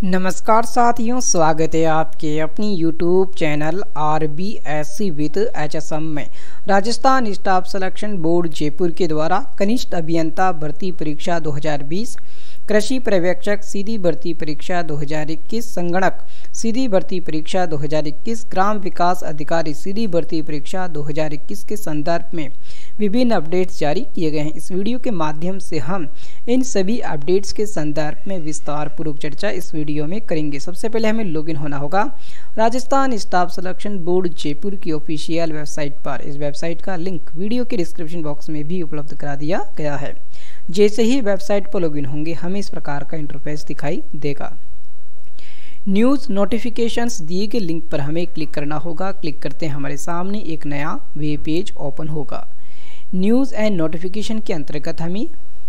नमस्कार साथियों, स्वागत है आपके अपनी YouTube channel RBSC with HSM में। Rajasthan staff selection board Jaipur के द्वारा कनिष्ठ अभियंता भर्ती परीक्षा 2020, कृषि पर्यवेक्षक सीधी भर्ती परीक्षा 2021, संगणक सीधी भर्ती परीक्षा 2021, ग्राम विकास अधिकारी सीधी भर्ती परीक्षा 2021 के संदर्भ में विभिन्न अपडेट्स जारी किए गए हैं। इस वीडियो के माध्यम से हम इन सभी अपडेट्स के संदर्भ में विस्तार पूर्वक चर्चा इस वीडियो में करेंगे। सबसे पहले हमें लॉगिन होना होगा Rajasthan staff selection board Jaipur की ऑफिशियल वेबसाइट पर। इस वेबसाइट का लिंक वीडियो के डिस्क्रिप्शन बॉक्स में भी उपलब्ध करा दिया गया है। जैसे ही वेबसाइट पर लॉगिन होंगे हमें इस प्रकार का इंटरफेस दिखाई देगा। न्यूज़ नोटिफिकेशंस दिए गए लिंक पर हमें क्लिक करना होगा। क्लिक करते हैं हमारे सामने एक नया वेब पेज ओपन होगा। न्यूज़ एंड नोटिफिकेशन के अंतर्गत हमें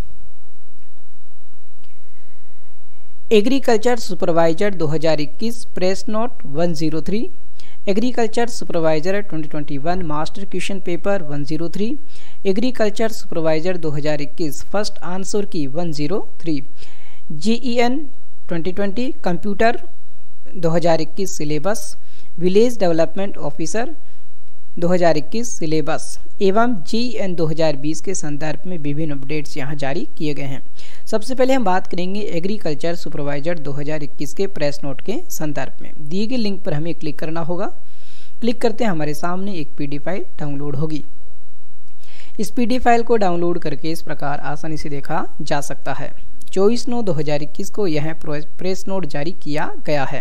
agriculture supervisor 2021 press note 103, agriculture supervisor 2021 master question paper 103, agriculture supervisor 2021 first answer key 103, GEN 2020 computer 2021 syllabus, village development officer 2021 syllabus एवं GEN 2020 के संदर्भ में विभिन्न अपडेट्स यहाँ जारी किए गए हैं। सबसे पहले हम बात करेंगे एग्रीकल्चर सुपरवाइजर 2021 के प्रेस नोट के संदर्भ में। दिए गए लिंक पर हमें क्लिक करना होगा। क्लिक करते हैं हमारे सामने एक PDF फाइल डाउनलोड होगी। इस PDF फाइल को डाउनलोड करके इस प्रकार आसानी से देखा जा सकता है। 24/9/2021 को यह प्रेस नोट जारी किया गया है।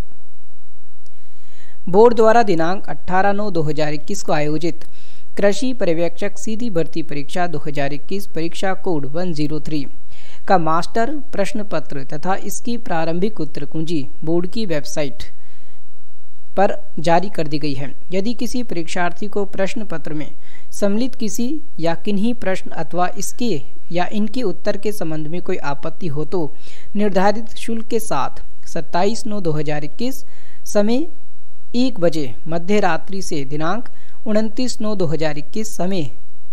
बोर्ड द्वारा दिनांक 18/9/2021 को आयोजित कृषि पर्यवेक्षक सीधी भर्ती परीक्षा 2021 परीक्षा कोड 103 का मास्टर प्रश्न पत्र तथा इसकी प्रारंभिक उत्तर कुंजी बोर्ड की वेबसाइट पर जारी कर दी गई है। यदि किसी परीक्षार्थी को प्रश्न पत्र में सम्मिलित किसी या किन्हीं प्रश्न अथवा इसके या इनके उत्तर के संबंध में कोई आपत्ति हो तो निर्धारित शुल्क के साथ 27/9/2021 समय 1 बजे मध्य रात्रि से दिनांक 29/9/2021 समय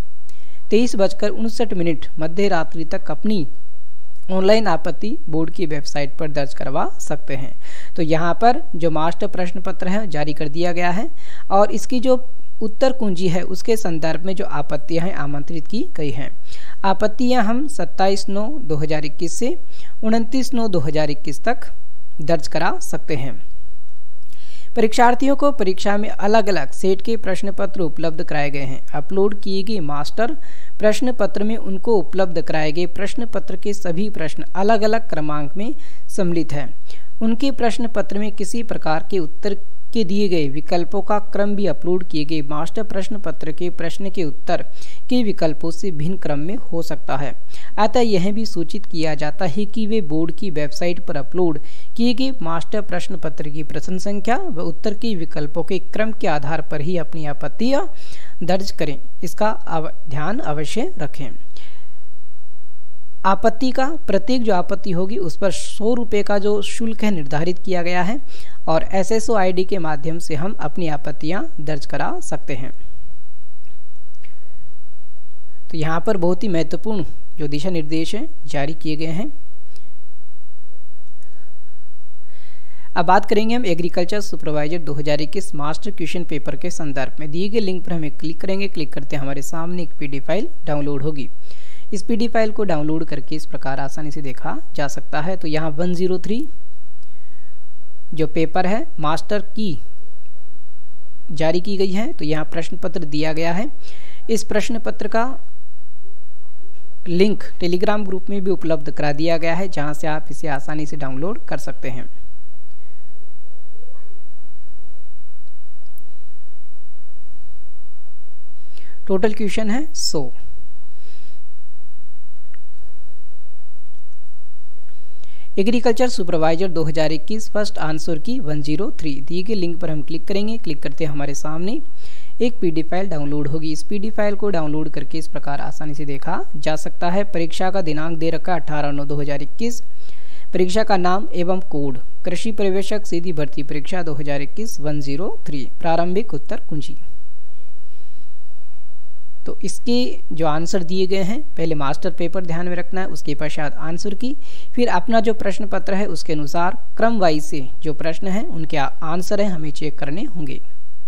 23:59 मध्य रात्रि तक अपनी ऑनलाइन आपत्ति बोर्ड की वेबसाइट पर दर्ज करवा सकते हैं। तो यहाँ पर जो मास्टर प्रश्न पत्र है जारी कर दिया गया है और इसकी जो उत्तर कुंजी है उसके संदर्भ में जो आपत्तियां हैं आमंत्रित की गई हैं। आपत्तियां हम 27/9/2021 से 29/9/2021 तक दर्ज करा सकते हैं। परीक्षार्थियों को परीक्षा में अलग अलग सेट के प्रश्न पत्र उपलब्ध कराए गए हैं। अपलोड किए गए मास्टर प्रश्न पत्र में उनको उपलब्ध कराए गए प्रश्न पत्र के सभी प्रश्न अलग अलग क्रमांक में सम्मिलित हैं। उनके प्रश्न पत्र में किसी प्रकार के उत्तर के दिए गए विकल्पों का क्रम भी अपलोड किए गए मास्टर प्रश्न पत्र के प्रश्न के उत्तर के विकल्पों से भिन्न क्रम में हो सकता है। अतः यह भी सूचित किया जाता है कि वे बोर्ड की वेबसाइट पर अपलोड किए गए मास्टर प्रश्न पत्र की प्रश्न संख्या व उत्तर के विकल्पों के क्रम के आधार पर ही अपनी आपत्तियां दर्ज करें। इसका ध्यान अवश्य रखें। आपत्ति का प्रत्येक जो आपत्ति होगी उस पर 100 रुपये का जो शुल्क है निर्धारित किया गया है और SSO ID के माध्यम से हम अपनी आपत्तियां दर्ज करा सकते हैं। तो यहाँ पर बहुत ही महत्वपूर्ण जो दिशा निर्देश हैं जारी किए गए हैं। अब बात करेंगे हम agriculture supervisor 2021 master question paper के संदर्भ में। दिए गए लिंक पर हमें क्लिक करेंगे। क्लिक करते हमारे सामने एक PDF फाइल डाउनलोड होगी। इस PDF फाइल को डाउनलोड करके इस प्रकार आसानी से देखा जा सकता है। तो यहाँ 103 जो पेपर है मास्टर की जारी की गई है। तो यहाँ प्रश्न पत्र दिया गया है। इस प्रश्न पत्र का लिंक टेलीग्राम ग्रुप में भी उपलब्ध करा दिया गया है जहां से आप इसे आसानी से डाउनलोड कर सकते हैं। टोटल क्वेश्चन है 100। Agriculture supervisor 2021 first answer key 103। दिए गए लिंक पर हम क्लिक करेंगे। क्लिक करते हैं हमारे सामने एक PDF फाइल डाउनलोड होगी। इस PDF फाइल को डाउनलोड करके इस प्रकार आसानी से देखा जा सकता है। परीक्षा का दिनांक दे रखा 18/9/2021। परीक्षा का नाम एवं कोड कृषि पर्यवेक्षक सीधी भर्ती परीक्षा 2021 103। प्रारंभिक उत्तर कुंजी। तो इसके जो आंसर दिए गए हैं, पहले मास्टर पेपर ध्यान में रखना है, उसके पश्चात आंसर की, फिर अपना जो प्रश्न पत्र है उसके अनुसार क्रम वाइज से जो प्रश्न हैं उनके आंसर हैं हमें चेक करने होंगे।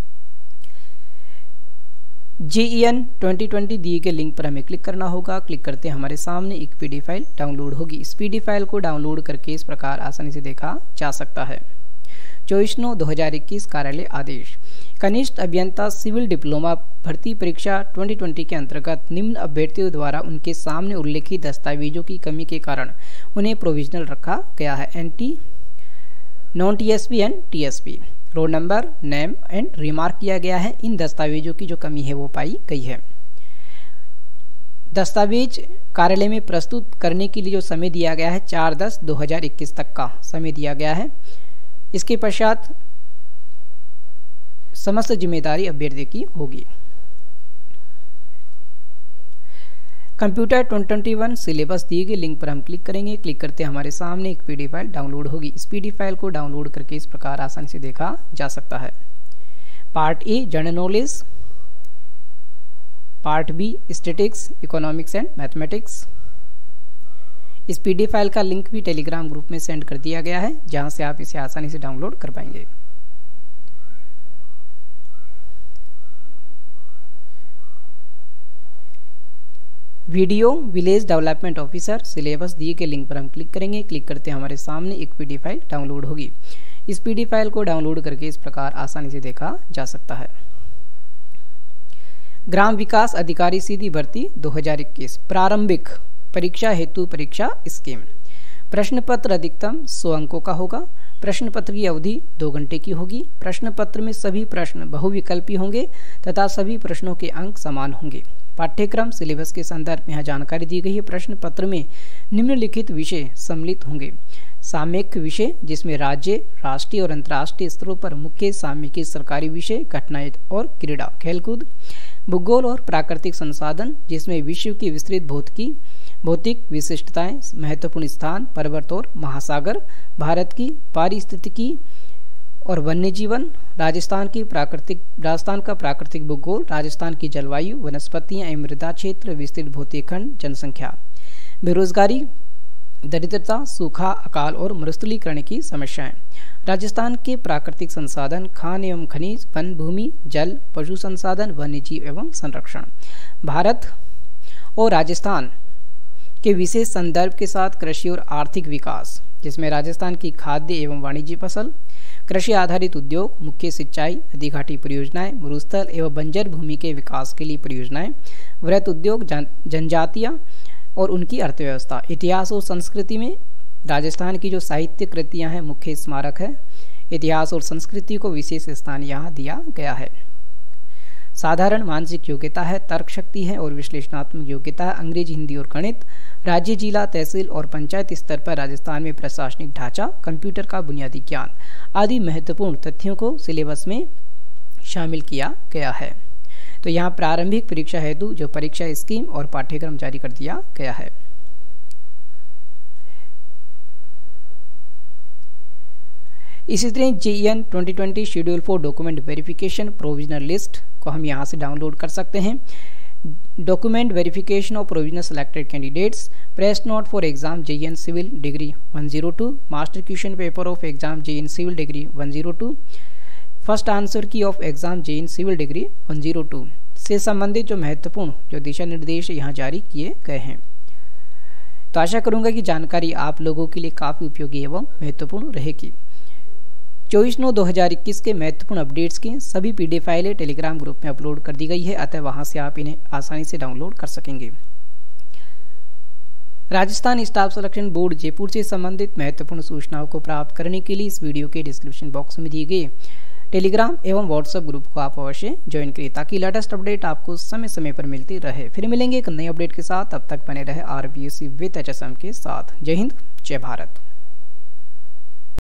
JEN 2020 दिए गए लिंक पर हमें क्लिक करना होगा। क्लिक करते हमारे सामने एक PDF फाइल डाउनलोड होगी। इस PDF फाइल को डाउनलोड करके इस प्रकार आसानी से देखा जा सकता है। 24/9/2021 कार्यालय आदेश। कनिष्ठ अभियंता सिविल डिप्लोमा भर्ती परीक्षा 2020 के अंतर्गत निम्न अभ्यर्थियों द्वारा उनके सामने उल्लेखित दस्तावेजों की कमी के कारण उन्हें प्रोविजनल रखा गया है। NT, non TSP and TSP। Roll number, name and remark किया गया है। इन दस्तावेजों की जो कमी है वो पाई गई है। दस्तावेज कार्यालय में प्रस्तुत करने के लिए जो समय दिया गया है 4/10/2021 तक का समय दिया गया है। इसके पश्चात समस्त जिम्मेदारी अभ्यर्थी की होगी। कंप्यूटर 2021 सिलेबस दिए गए लिंक पर हम क्लिक करेंगे। क्लिक करते हमारे सामने एक PDF फाइल डाउनलोड होगी। इस PDF फाइल को डाउनलोड करके इस प्रकार आसानी से देखा जा सकता है। Part A general knowledge, part B statistics, economics and mathematics. इस PDF फाइल का लिंक भी टेलीग्राम ग्रुप में सेंड कर दिया गया है, जहां से आप इसे आसानी से डाउनलोड कर पाएंगे। Video village development officer syllabus दिए के लिंक पर हम क्लिक करेंगे। क्लिक करते हमारे सामने एक PDF फाइल डाउनलोड होगी। इस PDF फाइल को डाउनलोड करके इस प्रकार आसानी से देखा जा सकता है। ग्राम विकास अधिकारी सीधी भर्ती 2021 प्रारंभिक परीक्षा हेतु परीक्षा स्कीम। प्रश्न पत्र अधिकतम 100 अंकों का होगा। प्रश्न पत्र की अवधि 2 घंटे की होगी। प्रश्न पत्र में सभी प्रश्न बहुविकल्पी होंगे तथा सभी प्रश्नों के अंक समान होंगे। पाठ्यक्रम सिलेबस के संदर्भ में यहाँ जानकारी दी गई है। प्रश्न पत्र में निम्नलिखित विषय सम्मिलित होंगे। सामयिक विषय, जिसमें राज्य, राष्ट्रीय और अंतर्राष्ट्रीय स्तरों पर मुख्य सामयिक सरकारी विषय, घटनाएं और क्रीड़ा खेलकूद। भूगोल और प्राकृतिक संसाधन, जिसमें विश्व की विस्तृत भौतिक विशिष्टताएं, महत्वपूर्ण स्थान, पर्वत और महासागर, भारत की पारिस्थितिकी और वन्य जीवन, राजस्थान का प्राकृतिक भूगोल, राजस्थान की जलवायु, वनस्पतियां एवं मृदा क्षेत्र, विस्तृत भौतिक खंड, जनसंख्या, बेरोजगारी, दरिद्रता, सूखा, अकाल और मरुस्थलीकरण की समस्याएं, राजस्थान के प्राकृतिक संसाधन, खान एवं खनिज, वन भूमि, जल, पशु संसाधन, वन्यजीव एवं संरक्षण, भारत और राजस्थान के विशेष संदर्भ के साथ कृषि और आर्थिक विकास, जिसमें राजस्थान की खाद्य एवं वाणिज्य फसल, कृषि आधारित उद्योग, मुख्य सिंचाई, नदी घाटी परियोजनाएं, मरुस्थल एवं बंजर भूमि के विकास के लिए परियोजनाएं, वृहत उद्योग, जनजातियां और उनकी अर्थव्यवस्था। इतिहास और संस्कृति में राजस्थान की जो साहित्य कृतियां हैं मुख्य स्मारक है। इतिहास और संस्कृति को विशेष स्थान यहाँ दिया गया है। साधारण मानसिक योग्यता है, तर्क शक्ति है और विश्लेषणात्मक योग्यता है, अंग्रेजी, हिंदी और गणित। राज्य, जिला, तहसील और पंचायत स्तर पर राजस्थान में प्रशासनिक ढांचा, कंप्यूटर का बुनियादी ज्ञान आदि महत्वपूर्ण तथ्यों को सिलेबस में शामिल किया गया है। तो यहाँ प्रारंभिक परीक्षा हेतु जो परीक्षा स्कीम और पाठ्यक्रम जारी कर दिया गया है। इसी तरह JEN 2020 schedule for document verification provisional list को हम यहाँ से डाउनलोड कर सकते हैं। Document verification of provisional selected candidates, press note for exam JEN civil degree 102, master question paper of exam JEN civil degree 102, first answer key of exam JEN civil degree 102 से संबंधित जो महत्वपूर्ण जो दिशा निर्देश यहाँ जारी किए गए हैं। तो आशा करूंगा कि जानकारी आप लोगों के लिए काफ़ी उपयोगी एवं महत्वपूर्ण रहेगी। 24/9/2021 के महत्वपूर्ण अपडेट्स की सभी PDF फाइलें टेलीग्राम ग्रुप में अपलोड कर दी गई है, अतः वहां से आप इन्हें आसानी से डाउनलोड कर सकेंगे। Rajasthan staff selection board Jaipur से संबंधित महत्वपूर्ण सूचनाओं को प्राप्त करने के लिए इस वीडियो के डिस्क्रिप्शन बॉक्स में दिए गए टेलीग्राम एवं व्हाट्सएप ग्रुप को आप अवश्य ज्वाइन करिए, ताकि लेटेस्ट अपडेट आपको समय समय पर मिलती रहे। फिर मिलेंगे एक नए अपडेट के साथ, तब तक बने रहे RBSC विद HSM के साथ। जय हिंद, जय भारत।